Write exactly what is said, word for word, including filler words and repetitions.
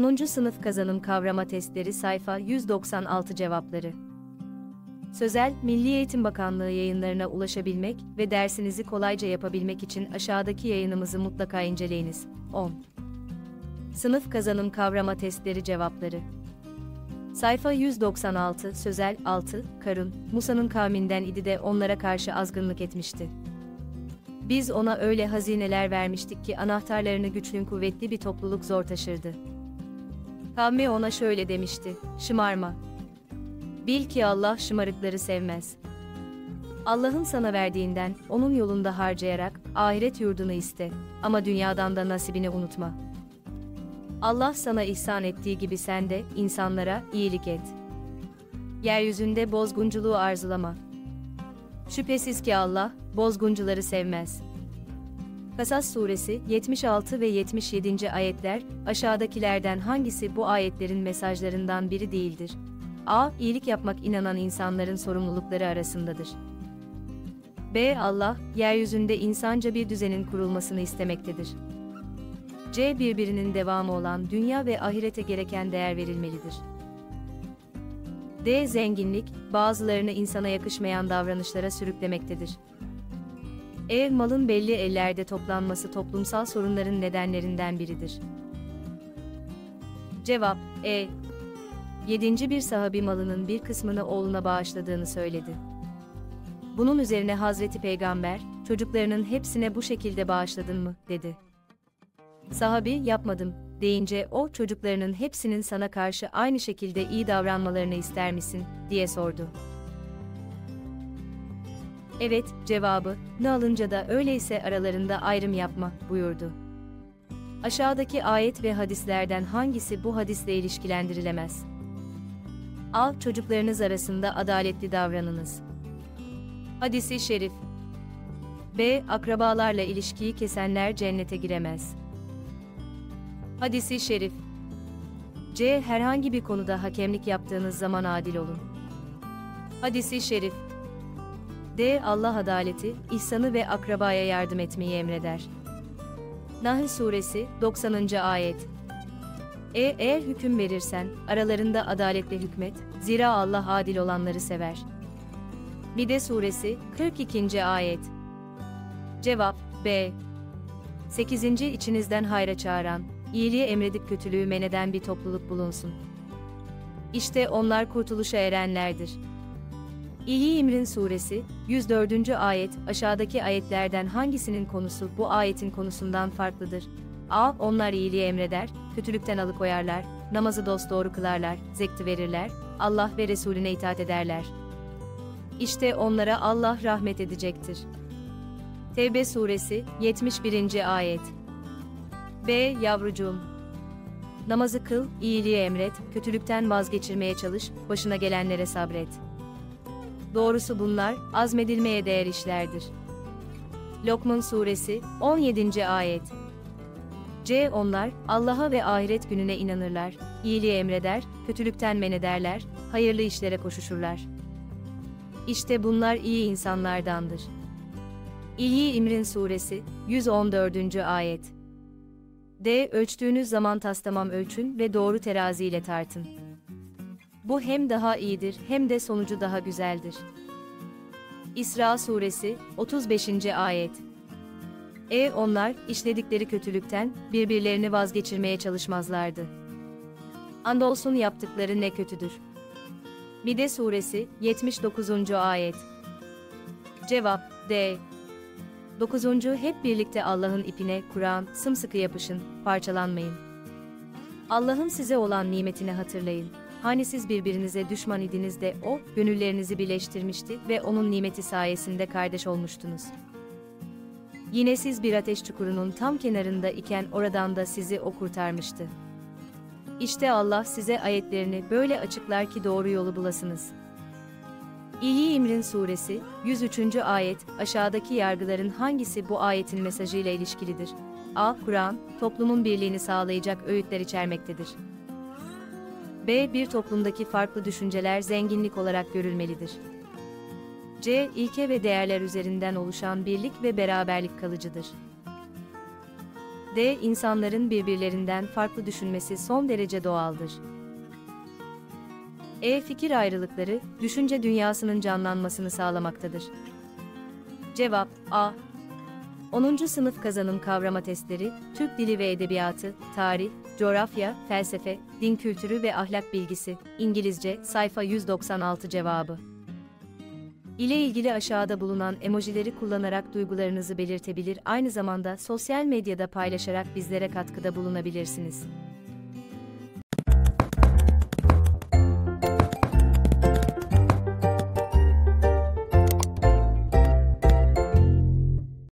onuncu Sınıf Kazanım Kavrama Testleri Sayfa yüz doksan altı Cevapları. Sözel, Milli Eğitim Bakanlığı yayınlarına ulaşabilmek ve dersinizi kolayca yapabilmek için aşağıdaki yayınımızı mutlaka inceleyiniz. on. Sınıf Kazanım Kavrama Testleri Cevapları. Sayfa yüz doksan altı Sözel altı. Karun, Musa'nın kavminden idi de onlara karşı azgınlık etmişti. Biz ona öyle hazineler vermiştik ki anahtarlarını güçlü kuvvetli bir topluluk zor taşırdı. Kavmi ona şöyle demişti: şımarma. Bil ki Allah şımarıkları sevmez. Allah'ın sana verdiğinden, onun yolunda harcayarak, ahiret yurdunu iste, ama dünyadan da nasibini unutma. Allah sana ihsan ettiği gibi sen de, insanlara, iyilik et. Yeryüzünde bozgunculuğu arzulama. Şüphesiz ki Allah, bozguncuları sevmez. Kasas Suresi, yetmiş altı ve yetmiş yedinci ayetler, aşağıdakilerden hangisi bu ayetlerin mesajlarından biri değildir? A. İyilik yapmak inanan insanların sorumlulukları arasındadır. B. Allah, yeryüzünde insanca bir düzenin kurulmasını istemektedir. C. Birbirinin devamı olan dünya ve ahirete gereken değer verilmelidir. D. Zenginlik, bazılarını insana yakışmayan davranışlara sürüklemektedir. E. Malın belli ellerde toplanması toplumsal sorunların nedenlerinden biridir. Cevap E. Yedinci Bir sahabi malının bir kısmını oğluna bağışladığını söyledi. Bunun üzerine Hazreti Peygamber, çocuklarının hepsine bu şekilde bağışladın mı, dedi. Sahabi, yapmadım, deyince o, çocuklarının hepsinin sana karşı aynı şekilde iyi davranmalarını ister misin, diye sordu. Evet, cevabı, ne alınca da öyleyse aralarında ayrım yapma, buyurdu. Aşağıdaki ayet ve hadislerden hangisi bu hadisle ilişkilendirilemez? A. Çocuklarınız arasında adaletli davranınız. Hadis-i şerif. B. Akrabalarla ilişkiyi kesenler cennete giremez. Hadis-i şerif. C. Herhangi bir konuda hakemlik yaptığınız zaman adil olun. Hadis-i şerif. D. Allah adaleti, ihsanı ve akrabaya yardım etmeyi emreder. Nahl Suresi, doksanıncı ayet. E. Eğer hüküm verirsen, aralarında adaletle hükmet, zira Allah adil olanları sever. Mide Suresi, kırk ikinci ayet. Cevap B. sekizinci İçinizden hayra çağıran, iyiliği emredip kötülüğü men eden bir topluluk bulunsun. İşte onlar kurtuluşa erenlerdir. İyi İmrin Suresi, yüz dördüncü ayet, aşağıdaki ayetlerden hangisinin konusu bu ayetin konusundan farklıdır? A. Onlar iyiliği emreder, kötülükten alıkoyarlar, namazı dosdoğru kılarlar, zekati verirler, Allah ve Resulüne itaat ederler. İşte onlara Allah rahmet edecektir. Tevbe Suresi, yetmiş birinci ayet. B. Yavrucuğum. Namazı kıl, iyiliği emret, kötülükten vazgeçirmeye çalış, başına gelenlere sabret. Doğrusu bunlar, azmedilmeye değer işlerdir. Lokman Suresi, on yedinci ayet. C. Onlar, Allah'a ve ahiret gününe inanırlar, iyiliği emreder, kötülükten men ederler, hayırlı işlere koşuşurlar. İşte bunlar iyi insanlardandır. İyi İmrin Suresi, yüz on dördüncü ayet. D. Ölçtüğünüz zaman tastamam ölçün ve doğru teraziyle tartın. Bu hem daha iyidir hem de sonucu daha güzeldir. İsra Suresi, otuz beşinci ayet. E. Onlar, işledikleri kötülükten, birbirlerini vazgeçirmeye çalışmazlardı. Andolsun yaptıkları ne kötüdür. Mide Suresi, yetmiş dokuzuncu ayet. Cevap D. dokuzuncu Hep birlikte Allah'ın ipine, Kur'an, sımsıkı yapışın, parçalanmayın. Allah'ın size olan nimetini hatırlayın. Hani siz birbirinize düşman idiniz de O, gönüllerinizi birleştirmişti ve O'nun nimeti sayesinde kardeş olmuştunuz. Yine siz bir ateş çukurunun tam kenarında iken oradan da sizi O kurtarmıştı. İşte Allah size ayetlerini böyle açıklar ki doğru yolu bulasınız. İyi İmrin Suresi, yüz üçüncü ayet, aşağıdaki yargıların hangisi bu ayetin mesajıyla ilişkilidir? A. Kur'an, toplumun birliğini sağlayacak öğütler içermektedir. B. Bir toplumdaki farklı düşünceler zenginlik olarak görülmelidir. C. İlke ve değerler üzerinden oluşan birlik ve beraberlik kalıcıdır. D. İnsanların birbirlerinden farklı düşünmesi son derece doğaldır. E. Fikir ayrılıkları, düşünce dünyasının canlanmasını sağlamaktadır. Cevap A. onuncu sınıf kazanım kavrama testleri, Türk Dili ve Edebiyatı, Tarih, Coğrafya, Felsefe, Din Kültürü ve Ahlak Bilgisi, İngilizce, sayfa yüz doksan altı cevabı. ile ilgili aşağıda bulunan emojileri kullanarak duygularınızı belirtebilir, aynı zamanda sosyal medyada paylaşarak bizlere katkıda bulunabilirsiniz.